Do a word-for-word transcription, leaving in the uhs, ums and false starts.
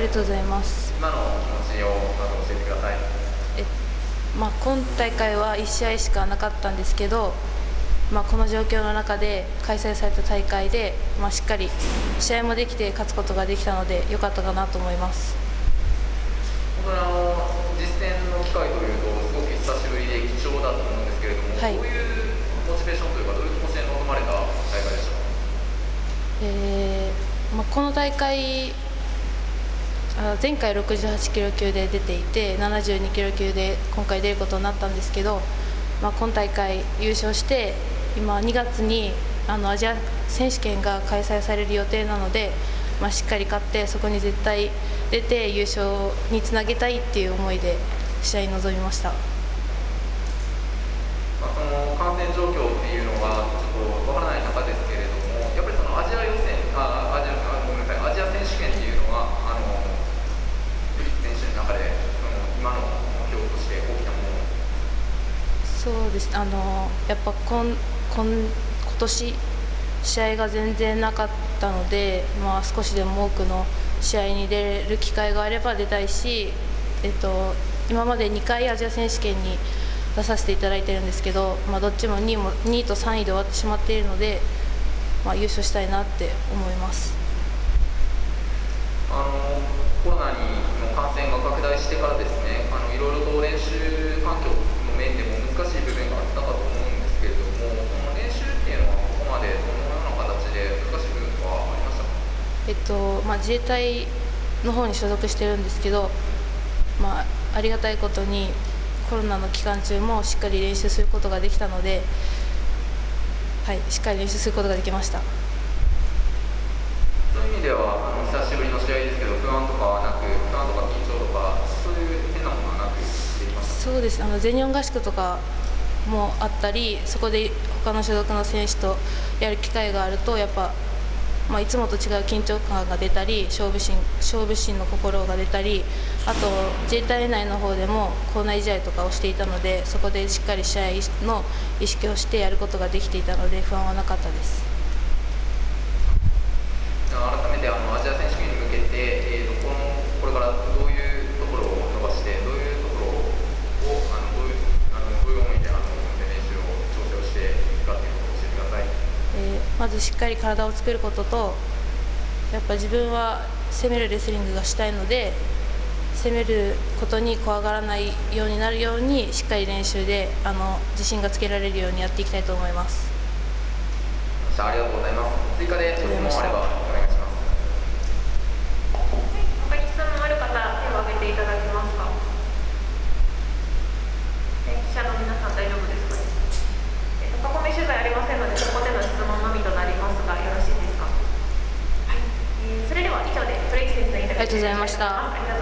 がとうございます。 今の気持ちをまず教えてください。 えまあ、今大会はいち試合しかなかったんですけど、まあ、この状況の中で開催された大会で、まあ、しっかり試合もできて勝つことができたので良かったかなと思います。 本当にあの実戦の機会というとすごく久しぶりで貴重だと思うんですけれども、はい、どういうモチベーションというかどういう気持ちで臨まれた大会でしたか？ えーまあ、この大会前回ろくじゅうはちキロ級で出ていてななじゅうにキロ級で今回出ることになったんですけど、まあ、今大会優勝して今にがつにあのアジア選手権が開催される予定なので、まあ、しっかり勝ってそこに絶対出て優勝につなげたいっていう思いで試合に臨みました。 まあ、その感染状況っていうのがちょっとわからない中ですけれども、やっぱりそのアジア予選あアジアあごめんなさいアジア選手権っていうのはあのフリップ選手の中でその今の目標として大きなもの。 そうです。あのやっぱ今今今年試合が全然なかったので、まあ、少しでも多くの試合に出る機会があれば出たいし、えっと、今までにかいアジア選手権に出させていただいてるんですけど、まあ、どっちも 2, もにいとさんいで終わってしまっているので、まあ、優勝したいなって思います。 あのコロナにの感染が拡大してからですね、あのいろいろと練習環境の面でも難しい部分があったかと思うんですけれども、この練習っていうのはここまでどのような形で難しい部分はありましたか？ えっとまあ、自衛隊の方に所属してるんですけど、まあ、ありがたいことにコロナの期間中もしっかり練習することができたので、はい、しっかり練習することができました。 そういう意味ではあの久しぶりの試合ですけど不安とかはなく、不安とか緊張とかそういう変なものはなくできました？ そうです。あの全日本合宿とかもあったり、そこで他の所属の選手とやる機会があるとやっぱ、まあ、いつもと違う緊張感が出たり勝負心勝負心の心が出たり、あと自衛隊内の方でも校内試合とかをしていたので、そこでしっかり試合の意識をしてやることができていたので不安はなかったです。 改めてあのアジア選手権に向けて、えー、とこのこれからどういうところを伸ばしてどういうところをあのどういうあのどういう思いであの練習を調整をしていくかということを教えてください。 えー、まずしっかり体を作ることと、やっぱ自分は攻めるレスリングがしたいので攻めることに怖がらないようになるようにしっかり練習であの自信がつけられるようにやっていきたいと思います。 ありがとうございます。追加で質問あればお願いします。 他に質問ある方、手を挙げていただけますか。記者の皆さん大丈夫ですかね。えっと、囲み取材ありませんので、そこでの質問のみとなりますが、よろしいですか。はい、えー、それでは以上でトレイキ選手のインタビューありがとうございました。